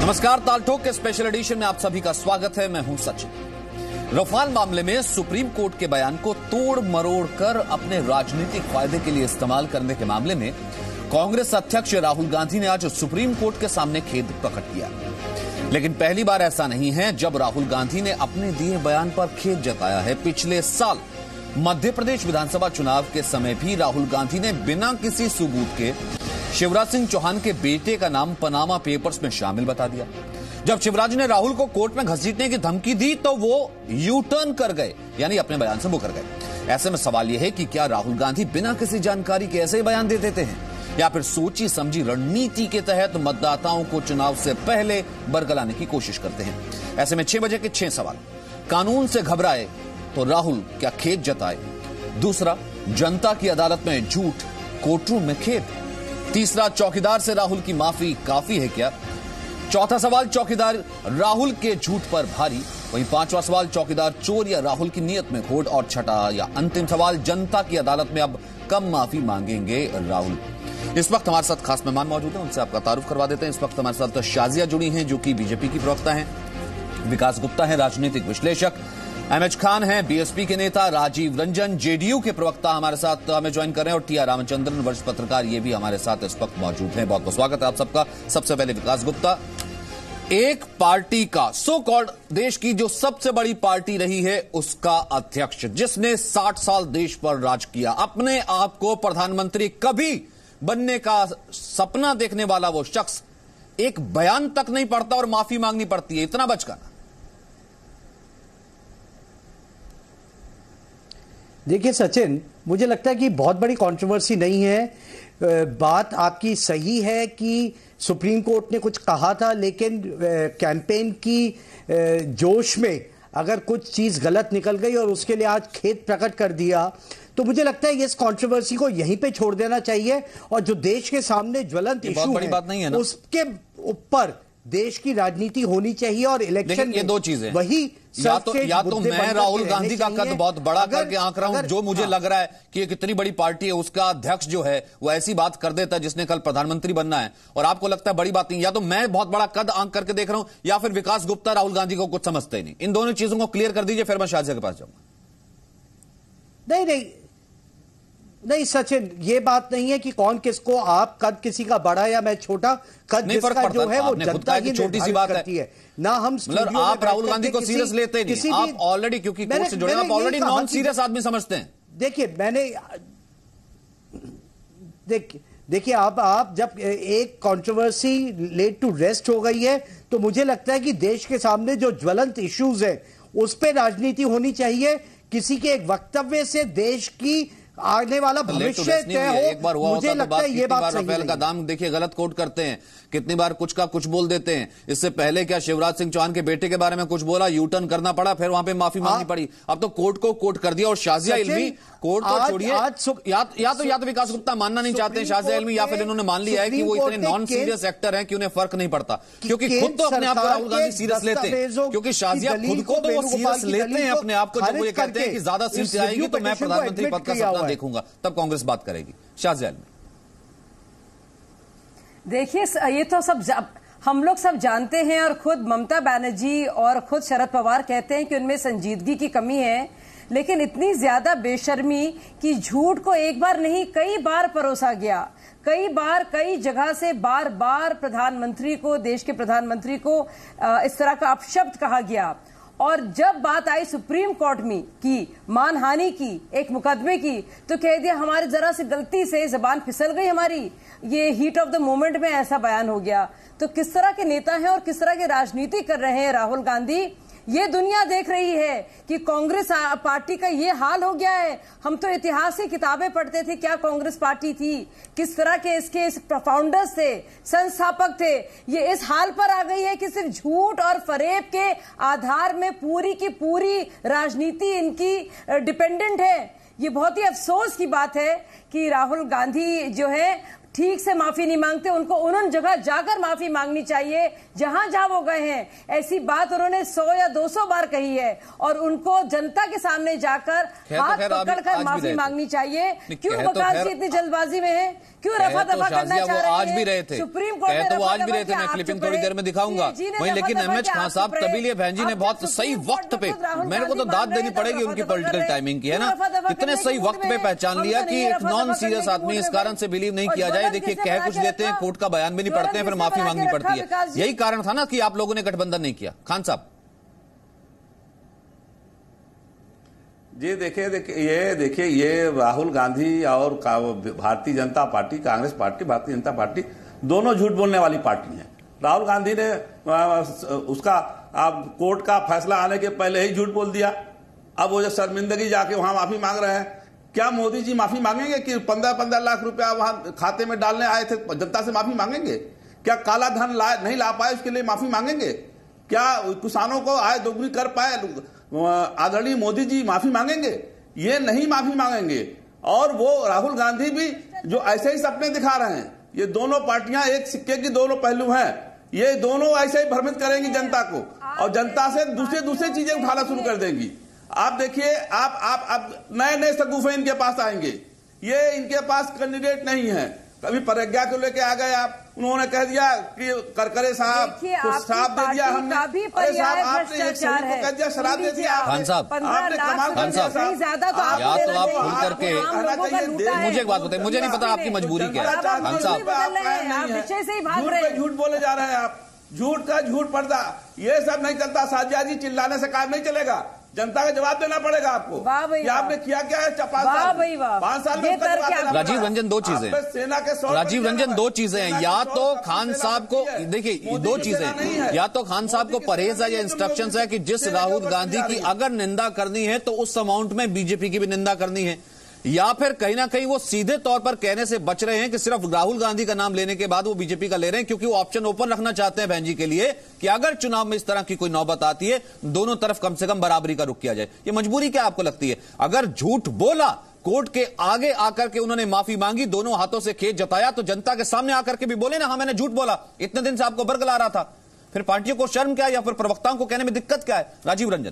नमस्कार, ताल ठोक के स्पेशल एडिशन में आप सभी का स्वागत है। मैं हूं सचिन। रफाल मामले में सुप्रीम कोर्ट के बयान को तोड़ मरोड़ कर अपने राजनीतिक फायदे के लिए इस्तेमाल करने के मामले में कांग्रेस अध्यक्ष राहुल गांधी ने आज सुप्रीम कोर्ट के सामने खेद प्रकट किया। लेकिन पहली बार ऐसा नहीं है जब राहुल गांधी ने अपने दिए बयान पर खेद जताया है। पिछले साल मध्य प्रदेश विधानसभा चुनाव के समय भी राहुल गांधी ने बिना किसी सबूत के शिवराज सिंह चौहान के बेटे का नाम पनामा पेपर्स में शामिल बता दिया। जब शिवराज ने राहुल को कोर्ट में घसीटने की धमकी दी तो वो यू टर्न कर गए, यानी अपने बयान से मुकर गए। ऐसे में सवाल यह है कि क्या राहुल गांधी बिना किसी जानकारी के ऐसे ही बयान दे देते हैं या फिर सोची समझी रणनीति के तहत मतदाताओं को चुनाव से पहले बरगलाने की कोशिश करते हैं। ऐसे में 6 बजे के 6 सवाल। कानून से घबराए तो राहुल क्या खेद जताए? दूसरा, जनता की अदालत में झूठ, कोर्टरूम में खेद। तीसरा, चौकीदार से राहुल की माफी काफी है क्या? चौथा सवाल, चौकीदार राहुल के झूठ पर भारी। वहीं 5वां सवाल, चौकीदार-चोर या राहुल की नीयत में खोट। और छठा या अंतिम सवाल, जनता की अदालत में अब कब माफी मांगेंगे राहुल? इस वक्त हमारे साथ खास मेहमान मौजूद हैं, उनसे आपका तारुफ करवा देते हैं। इस वक्त हमारे साथ शाजिया जुड़ी हैं जो कि बीजेपी की प्रवक्ता हैं, विकास गुप्ता हैं राजनीतिक विश्लेषक, एमएच खान हैं बीएसपी के नेता, राजीव रंजन जेडीयू के प्रवक्ता हमारे साथ हमें ज्वाइन कर रहे हैं और टी आर रामचंद्रन वरिष्ठ पत्रकार ये भी हमारे साथ इस वक्त मौजूद हैं। बहुत बहुत स्वागत है आप सबका। सबसे पहले विकास गुप्ता, एक पार्टी का सो कॉल्ड देश की जो सबसे बड़ी पार्टी रही है उसका अध्यक्ष, जिसने 60 साल देश पर राज किया, अपने आप को प्रधानमंत्री कभी बनने का सपना देखने वाला वो शख्स एक बयान तक नहीं पढ़ता और माफी मांगनी पड़ती है, इतना बचकाना। देखिए सचिन, मुझे लगता है कि बहुत बड़ी कंट्रोवर्सी नहीं है। बात आपकी सही है कि सुप्रीम कोर्ट ने कुछ कहा था, लेकिन कैंपेन की जोश में अगर कुछ चीज गलत निकल गई और उसके लिए आज खेद प्रकट कर दिया तो मुझे लगता है इस कंट्रोवर्सी को यहीं पे छोड़ देना चाहिए और जो देश के सामने ज्वलंत इशू है उसके ऊपर देश की राजनीति होनी चाहिए। और इलेक्शन ये दो चीजें वही या तो मैं राहुल गांधी का कद बहुत बड़ा करके आंक रहा हूं, जो मुझे लग रहा है कि एक इतनी बड़ी पार्टी है उसका अध्यक्ष जो है वो ऐसी बात कर देता है जिसने कल प्रधानमंत्री बनना है और आपको लगता है बड़ी बात नहीं। या तो मैं बहुत बड़ा कद आंक करके देख रहा हूं या फिर विकास गुप्ता राहुल गांधी को कुछ समझते ही नहीं। इन दोनों चीजों को क्लियर कर दीजिए, फिर मैं शाजिया के पास जाऊंगा। नहीं सचिन, ये बात नहीं है कि कौन किसको, आप कद किसी का बड़ा या मैं छोटा, कद जिसका जो है वो जनता की छोटी सी बात करती है ना। हम मतलब आप राहुल गांधी को सीरियस लेते नहीं, आप ऑलरेडी क्योंकि कोर्ट से जुड़े आप ऑलरेडी नॉन सीरियस आदमी समझते हैं। देखिए आप जब एक कंट्रोवर्सी लेट टू रेस्ट हो गई है तो मुझे लगता है कि देश के सामने जो ज्वलंत इश्यूज है उस पर राजनीति होनी चाहिए। किसी के एक वक्तव्य से देश की आने वाला भविष्य तय हो। एक बार हुआ मुझे होता लगता है ये बात सही राफेल का दाम देखिए गलत कोट करते हैं, कितनी बार कुछ का कुछ बोल देते हैं। इससे पहले क्या शिवराज सिंह चौहान के बेटे के बारे में कुछ बोला, यू टर्न करना पड़ा, फिर वहां पे माफी मांगनी पड़ी। अब तो कोर्ट को कोर्ट कर दिया और शाजिया इल्मी कोर्ट तो छोड़िए, या तो विकास गुप्ता मानना नहीं चाहते हैं शाजिया इल्मी या फिर इन्होंने मान लिया है कि वो इतने नॉन सीरियस एक्टर हैं कि उन्हें फर्क नहीं पड़ता, क्योंकि खुद तो अपने आप को राहुल गांधी सीरियस लेते हैं। क्योंकि शाजिया खुद को तो वो सीरियस लेते हैं अपने आप को, जब वो ये कहते हैं कि ज्यादा सीट आएगी तो मैं प्रधानमंत्री पद का सपना देखूंगा, तब कांग्रेस बात करेगी। शाजिया इल्मी, देखिए ये तो सब हम लोग सब जानते हैं और खुद ममता बनर्जी और खुद शरद पवार कहते हैं कि उनमें संजीदगी की कमी है, लेकिन इतनी ज्यादा बेशर्मी कि झूठ को एक बार नहीं कई बार परोसा गया, कई बार कई जगह से बार बार प्रधानमंत्री को, देश के प्रधानमंत्री को इस तरह का अपशब्द कहा गया। और जब बात आई सुप्रीम कोर्ट में की मानहानि की एक मुकदमे की तो कह दिया हमारी जरा से गलती से जबान फिसल गई हमारी, ये हीट ऑफ द मोमेंट में ऐसा बयान हो गया। तो किस तरह के नेता हैं और किस तरह की राजनीति कर रहे हैं राहुल गांधी, ये दुनिया देख रही है कि कांग्रेस पार्टी का ये हाल हो गया है। हम तो इतिहास की किताबें पढ़ते थे, क्या कांग्रेस पार्टी थी, किस तरह के इसके फाउंडर्स थे, संस्थापक थे, ये इस हाल पर आ गई है कि सिर्फ झूठ और फरेब के आधार में पूरी की पूरी राजनीति इनकी डिपेंडेंट है। ये बहुत ही अफसोस की बात है कि राहुल गांधी जो है ठीक से माफी नहीं मांगते, उनको उन्होंने जगह जाकर माफी मांगनी चाहिए जहां जहां वो गए हैं। ऐसी बात उन्होंने 100 या 200 बार कही है और उनको जनता के सामने जाकर हाथ पकड़कर माफी मांगनी चाहिए। क्यों वकास जी इतनी जल्दबाजी में है? क्यों रफा दफा करना चाह रहे हैं? आज भी रहे थे, सुप्रीम कोर्ट में वो आज भी रहे थे। मैं क्लिपिंग थोड़ी देर में दिखाऊंगा वहीं। लेकिन एमएच खान साहब तभी लिए बहन जी ने बहुत सही वक्त पे, मेरे को तो दाद देनी पड़ेगी उनकी पॉलिटिकल टाइमिंग की, है ना, कितने सही वक्त पे पहचान लिया कि एक नॉन सीरियस आदमी इस कारण से बिलीव नहीं किया जाए। देखिए कह कुछ देते हैं, कोर्ट का बयान भी नहीं पढ़ते हैं, फिर माफी मांगनी पड़ती है। यही कारण था ना कि आप लोगों ने गठबंधन नहीं किया। खान साहब जी देखिए ये राहुल गांधी और Bharatiya Janata party, Congress party, Bharatiya Janata party दोनों झूठ बोलने वाली पार्टी हैं। राहुल गांधी ने उसका कोर्ट का फैसला आने के पहले ही झूठ बोल दिया। अब वो जो शर्मिंदगी जाके वहां माफी मांग रहे हैं, क्या मोदी जी माफी मांगेंगे कि 15-15 लाख रुपया वहां खाते में डालने आए थे, जनता से माफी मांगेंगे? क्या काला धन नहीं ला पाए उसके लिए माफी मांगेंगे? क्या किसानों को आय दोगुनी कर पाए आदरणीय मोदी जी माफी मांगेंगे? ये नहीं माफी मांगेंगे। और वो राहुल गांधी भी जो ऐसे ही सपने दिखा रहे हैं, ये दोनों पार्टियां एक सिक्के की दोनों पहलू हैं। ये दोनों ऐसे ही भ्रमित करेंगी जनता को और जनता से दूसरी चीजें उठाना शुरू कर देंगी। आप देखिए, आप नए सगुफे इनके पास आएंगे। ये इनके पास कैंडिडेट नहीं है। कभी प्रज्ञा को लेके आ गए आप, उन्होंने कह दिया कि करकरे साहब को शराब दे दिया हमने। अरे साहब आपने एक शहीद को कह दिया शराब दे दिया। खान साहब, आपने कमाल खान साहब, या तो आप खुल करके मुझे एक बात बताइए, मुझे नहीं पता आपकी मजबूरी क्या है। खान साहब झूठ बोले जा रहे हैं आप, झूठ का झूठ पर्दा, ये सब नहीं चलता। साजिया जी चिल्लाने से काम नहीं चलेगा, जनता का जवाब देना पड़ेगा आपको कि आपने किया क्या है 5 साल में। राजीव रंजन दो चीजें, सेना के राजीव रंजन दो चीजें हैं। या तो खान साहब को देखिए, दो चीजें, या तो खान साहब को परहेज है या इंस्ट्रक्शंस है कि जिस राहुल गांधी की अगर निंदा करनी है तो उस अमाउंट में बीजेपी की भी निंदा करनी है, या फिर कहीं ना कहीं वो सीधे तौर पर कहने से बच रहे हैं कि सिर्फ राहुल गांधी का नाम लेने के बाद वो बीजेपी का ले रहे हैं, क्योंकि वो ऑप्शन ओपन रखना चाहते हैं बहन जी के लिए कि अगर चुनाव में इस तरह की कोई नौबत आती है, दोनों तरफ कम से कम बराबरी का रुख किया जाए। ये मजबूरी क्या आपको लगती है? अगर झूठ बोला, कोर्ट के आगे आकर के उन्होंने माफी मांगी, दोनों हाथों से खेद जताया, तो जनता के सामने आकर के भी बोले ना, हाँ मैंने झूठ बोला, इतने दिन से आपको बरगला रहा था। फिर पार्टियों को शर्म क्या है या फिर प्रवक्ताओं को कहने में दिक्कत क्या है? राजीव रंजन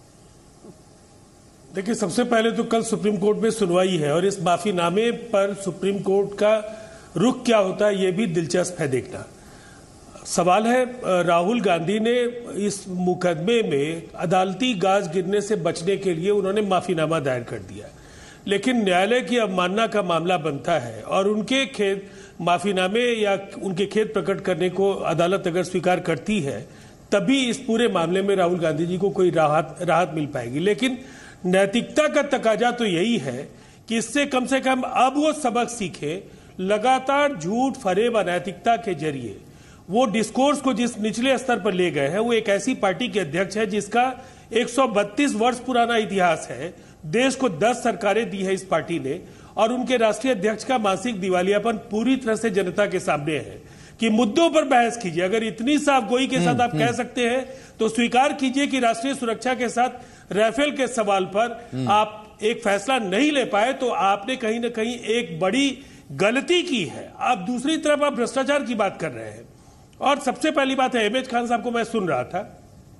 देखिए, सबसे पहले तो कल सुप्रीम कोर्ट में सुनवाई है और इस माफीनामे पर सुप्रीम कोर्ट का रुख क्या होता है ये भी दिलचस्प है देखना। सवाल है, राहुल गांधी ने इस मुकदमे में अदालती गाज गिरने से बचने के लिए उन्होंने माफीनामा दायर कर दिया, लेकिन न्यायालय की अवमानना का मामला बनता है और उनके खेद माफीनामे या उनके खेद प्रकट करने को अदालत अगर स्वीकार करती है तभी इस पूरे मामले में राहुल गांधी जी को कोई राहत मिल पाएगी। लेकिन नैतिकता का तकाजा तो यही है कि इससे कम से कम अब वो सबक सीखे। लगातार झूठ, फरेब, अनैतिकता के जरिए वो डिस्कोर्स को जिस निचले स्तर पर ले गए हैं, वो एक ऐसी पार्टी के अध्यक्ष है जिसका 132 वर्ष पुराना इतिहास है, देश को 10 सरकारें दी है इस पार्टी ने, और उनके राष्ट्रीय अध्यक्ष का मानसिक दिवालियापन पूरी तरह से जनता के सामने है कि मुद्दों पर बहस कीजिए। अगर इतनी साफ गोई के साथ आप कह सकते हैं तो स्वीकार कीजिए कि राष्ट्रीय सुरक्षा के साथ राफेल के सवाल पर आप एक फैसला नहीं ले पाए, तो आपने कहीं ना कहीं एक बड़ी गलती की है। आप दूसरी तरफ आप भ्रष्टाचार की बात कर रहे हैं। और सबसे पहली बात है, एमएच खान साहब को मैं सुन रहा था,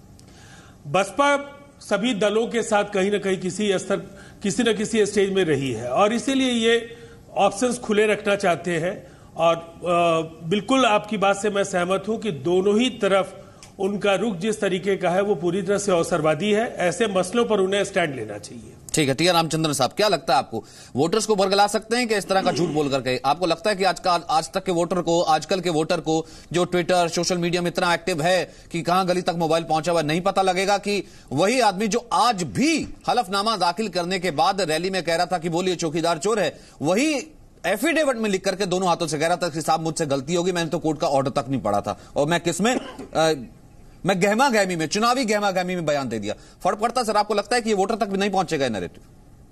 बसपा सभी दलों के साथ कहीं ना कहीं किसी न किसी स्टेज में रही है और इसीलिए ये ऑप्शंस खुले रखना चाहते हैं। और बिल्कुल आपकी बात से मैं सहमत हूं कि दोनों ही तरफ उनका रुख जिस तरीके का है वो पूरी तरह से अवसरवादी है। ऐसे मसलों पर उन्हें स्टैंड लेना चाहिए। ठीक है, टी.आर. रामचंद्रन साहब, क्या लगता है आपको, वोटर्स को बरगला सकते हैं कि इस तरह का झूठ बोल करके? आपको लगता है कि आज तक के वोटर को, आजकल के वोटर को जो ट्विटर, सोशल मीडिया में इतना एक्टिव है कि कहां गली तक मोबाइल पहुंचा हुआ नहीं पता लगेगा कि वही आदमी जो आज भी हलफनामा दाखिल करने के बाद रैली में कह रहा था कि बोलिए चौकीदार-चोर है, वही एफिडेविट में लिख करके दोनों हाथों से कह रहा था कि साहब मुझसे गलती होगी, मैंने तो कोर्ट का ऑर्डर तक नहीं पढ़ा था और मैं किसमें मैं गहमा गहमी में, चुनावी गहमा गहमी में बयान दे दिया। फर्क पड़ता सर? आपको लगता है कि ये वोटर तक भी नहीं पहुंचेगा नैरेटिव?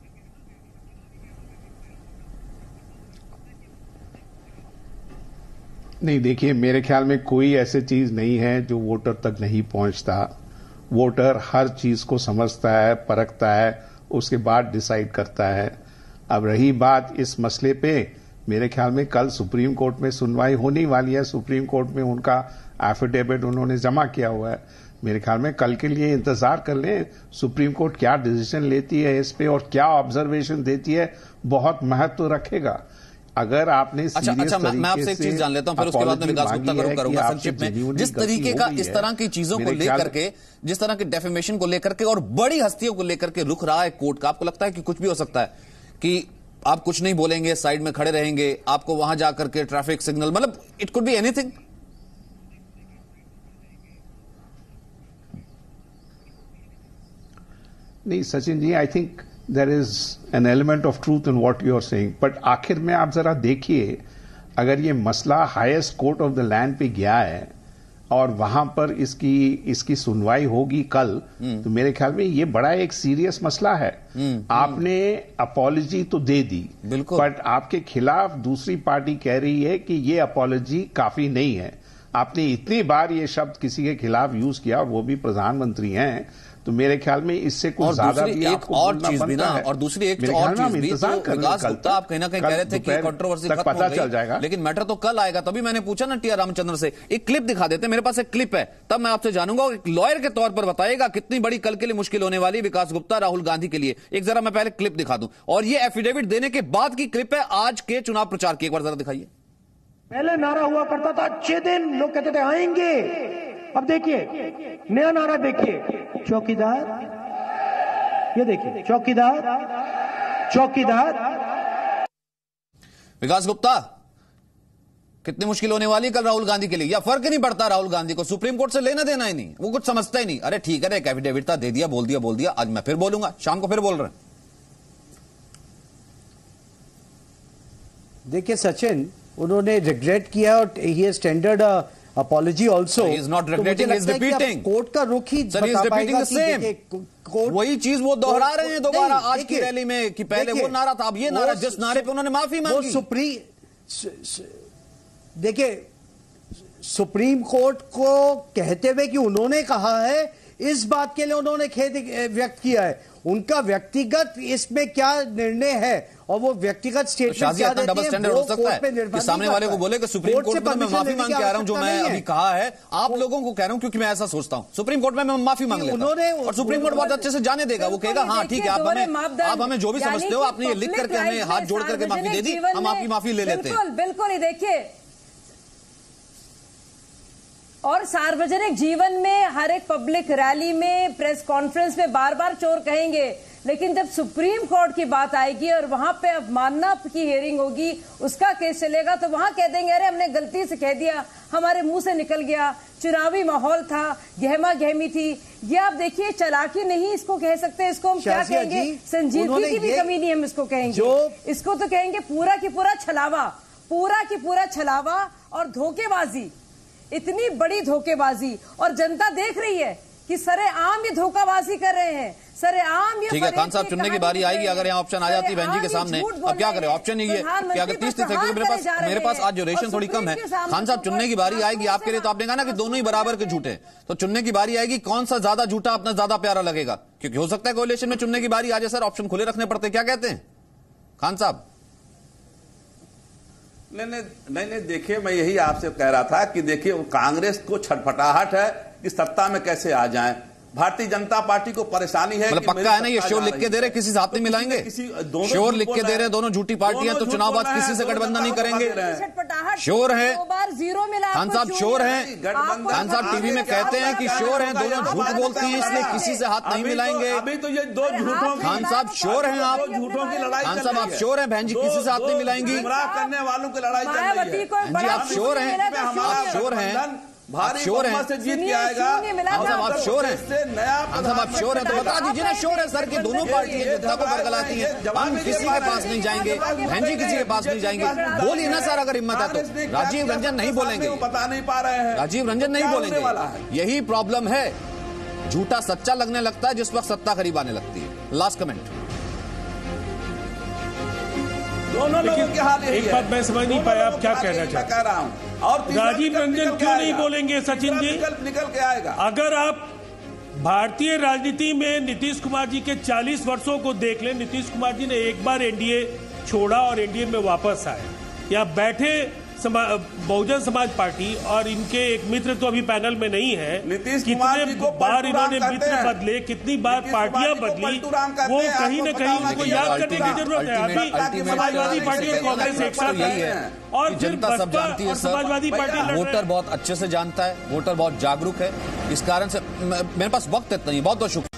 नहीं, देखिए, मेरे ख्याल में कोई ऐसी चीज नहीं है जो वोटर तक नहीं पहुंचता। वोटर हर चीज को समझता है, परखता है, उसके बाद डिसाइड करता है। अब रही बात इस मसले पे, मेरे ख्याल में कल सुप्रीम कोर्ट में सुनवाई होने वाली है। सुप्रीम कोर्ट में उनका एफिडेविट उन्होंने जमा किया हुआ है। मेरे ख्याल में कल के लिए इंतजार कर लें, सुप्रीम कोर्ट क्या डिसीजन लेती है इस पे और क्या ऑब्जर्वेशन देती है, बहुत महत्व रखेगा। अगर आपने अच्छा, मैं आपसे एक चीज जान लेता हूं, फिर उसके बाद मैं विकास गुप्ता को करूंगा संक्षिप्त में। जिस तरीके का इस तरह की चीजों को लेकर के, जिस तरह की डेफेमेशन को लेकर के और बड़ी हस्तियों को लेकर के रुख रहा है कोर्ट का, आपको लगता है कि कुछ भी हो सकता है कि आप कुछ नहीं बोलेंगे, साइड में खड़े रहेंगे, आपको वहां जाकर के ट्रैफिक सिग्नल, मतलब इट कुड बी एनीथिंग? नहीं Sachin ji, I think there is an element of truth in what you are saying, but आखिर में आप जरा देखिए, अगर ये मसला highest court of the land पे गया है और वहां पर इसकी सुनवाई होगी कल, तो मेरे ख्याल में ये बड़ा एक सीरियस मसला है। आपने अपॉलॉजी तो दे दी, बट आपके खिलाफ दूसरी पार्टी कह रही है कि ये अपॉलॉजी काफी नहीं है। आपने इतनी बार ये शब्द किसी के खिलाफ यूज किया और वो भी प्रधानमंत्री हैं, तो मेरे ख्याल में इससे कुछ ज्यादा भी एक और चीज भी ना, और दूसरी एक और चीज भी, तो विकास गुप्ता आप कहीं ना कहीं कह रहे थे कि कंट्रोवर्सी खत्म हो गई, लेकिन मैटर तो कल आएगा। तभी मैंने पूछा ना टी आर रामचंद्र से, एक क्लिप दिखा देते, मेरे पास एक क्लिप है, तब मैं आपसे जानूंगा, एक लॉयर के तौर पर बताएगा कितनी बड़ी कल के लिए मुश्किल होने वाली विकास गुप्ता राहुल गांधी के लिए। एक जरा मैं पहले क्लिप दिखा दूं, और ये एफिडेविट देने के बाद की क्लिप है आज के चुनाव प्रचार की, एक बार जरा दिखाइए। पहले नारा हुआ करता था अच्छे दिन, लोग कहते थे आएंगे, अब देखिए नया नारा देखिए, चौकीदार, ये देखिए चौकीदार, चौकीदार। विकास गुप्ता, कितनी मुश्किल होने वाली कल राहुल गांधी के लिए, या फर्क ही नहीं पड़ता राहुल गांधी को, सुप्रीम कोर्ट से लेना देना ही नहीं, वो कुछ समझता ही नहीं, अरे ठीक है, एक एफिडेविट था, दे दिया, बोल दिया, आज मैं फिर बोलूंगा, शाम को फिर बोल रहे हैं। देखिए सचिन, उन्होंने रिग्रेट किया और he has tendered apology also. He is not regretting, he is repeating. Court का रुख ही बता पाएगा कि वही चीज वो दोहरा रहे हैं दोबारा आज की रैली में कि पहले वो नारा था, अब ये नारा, जिस नारे पे उन्होंने माफी मांगी। देखिए, सुप्रीम कोर्ट को कहते हुए कि उन्होंने कहा है, इस बात के लिए उन्होंने खेद व्यक्त किया है। उनका व्यक्तिगत इसमें क्या निर्णय है और वो व्यक्तिगत स्टेटमेंट क्या देते हैं, स्टैंडर्ड हो सकता है कि सामने वाले को बोले कि सुप्रीम कोर्ट में मैं माफी मांग के आ रहा हूं, जो मैं अभी कहा है आप लोगों को कह रहा हूं क्योंकि मैं ऐसा सोचता हूं, सुप्रीम कोर्ट में मैं माफी मांग लेता हूं और सुप्रीम कोर्ट बहुत अच्छे से जाने देगा, वो कहेगा हाँ ठीक है, आप हमें जो भी समझते हो, आपने ये लिख करके हमें हाथ जोड़ करके माफी दे दी, हम आपकी माफी ले लेते हैं। बिल्कुल, देखिए, और सार्वजनिक जीवन में हर एक पब्लिक रैली में, प्रेस कॉन्फ्रेंस में बार बार चोर कहेंगे, लेकिन जब सुप्रीम कोर्ट की बात आएगी और वहां पे अवमानना की हियरिंग होगी, उसका केस चलेगा, तो वहां कह देंगे अरे हमने गलती से कह दिया, हमारे मुंह से निकल गया, चुनावी माहौल था, गहमा गहमी थी। ये आप देखिए, चालाकी नहीं इसको कह सकते, इसको हम क्या कहेंगे, संजीदगी की भी कमी नहीं हम इसको कहेंगे, इसको तो कहेंगे पूरा की पूरा छलावा, पूरा की पूरा छलावा और धोखेबाजी, इतनी बड़ी धोखेबाजी। और जनता देख रही है कि सरेआम ये धोखाबाजी कर रहे हैं, सरेआम ये। ठीक है, खान साहब चुनने की बारी आएगी, अगर यहाँ ऑप्शन आ जाती है बहन जी के सामने, अब क्या करें, ऑप्शन ही है कि अगर 30 सेकंड मेरे पास आज ड्यूरेशन थोड़ी कम है, खान साहब चुनने की बारी आएगी आपके लिए, तो आपने कहा ना कि दोनों ही बराबर के झूठे, तो चुनने की बारी आएगी, कौन सा ज्यादा झूठा अपना ज्यादा प्यारा लगेगा, क्योंकि हो सकता है कोalition में चुनने की बारी आ जाए सर, ऑप्शन खुले रखने पड़ते, क्या कहते हैं खान साहब? नहीं, देखिए, मैं यही आपसे कह रहा था कि देखिए, कांग्रेस को छटपटाहट है कि सत्ता में कैसे आ जाएं, भारतीय जनता पार्टी को परेशानी है, मतलब पक्का है ना ये श्योर लिख के दे रहे, किसी से हाथ नहीं मिलाएंगे, श्योर लिख के दे रहे, दोनों झूठी पार्टियां, तो चुनाव बाद किसी से गठबंधन नहीं करेंगे, श्योर है खान साहब, श्योर है खान साहब, टीवी में कहते हैं कि श्योर है, दोनों झूठ बोलती हैं इसलिए किसी से हाथ नहीं मिलाएंगे। अभी तो ये दो झूठों, खान साहब श्योर हैं आप, झूठों की लड़ाई, खान साहब आप श्योर हैं बहन जी किसी से हाथ नहीं मिलाएंगी, गुमराह करने वालों की लड़ाई चल रही है, जी आप श्योर हैं, आप श्योर हैं, भारी श्योर हैं, से जीत के आएगा, आप श्योर हैं, आप श्योर हैं, तो बता दीजिए ना श्योर है सर कि दोनों पार्टियां जनता को बरगलाती हैं, हम किसी के पास नहीं जाएंगे, बहन जी किसी के पास नहीं जाएंगे, बोलिए ना सर अगर हिम्मत है तो। राजीव रंजन नहीं बोलेंगे, बता नहीं पा रहे हैं, राजीव रंजन नहीं बोलेंगे, यही प्रॉब्लम है, झूठा सच्चा लगने लगता है जिस वक्त सत्ता करीब आने लगती है। लास्ट कमेंट, दोनों लोगों के हाल यही है। एक बात मैं समझ नहीं पाया, आप क्या कहना चाहते हैं? कह रहा हूं, और राजीव रंजन क्यों नहीं बोलेंगे सचिन जी? निकल के आएगा। अगर आप भारतीय राजनीति में नीतीश कुमार जी के 40 वर्षों को देख लें, नीतीश कुमार जी ने एक बार एनडीए छोड़ा और एनडीए में वापस आए, या बैठे बहुजन समाज पार्टी और इनके एक मित्र तो अभी पैनल में नहीं है, कितने बार इन्होंने मित्र बदले, कितनी बार पार्टियां बदली, वो कहीं ना कहीं उनको याद करने की जरूरत है। अभी समाजवादी पार्टी और कांग्रेस एक साथ है और जनता सब जानती है, समाजवादी पार्टी वोटर बहुत अच्छे से जानता है, वोटर बहुत जागरूक है। इस कारण से मेरे पास वक्त इतना नहीं। बहुत बहुत शुक्रिया।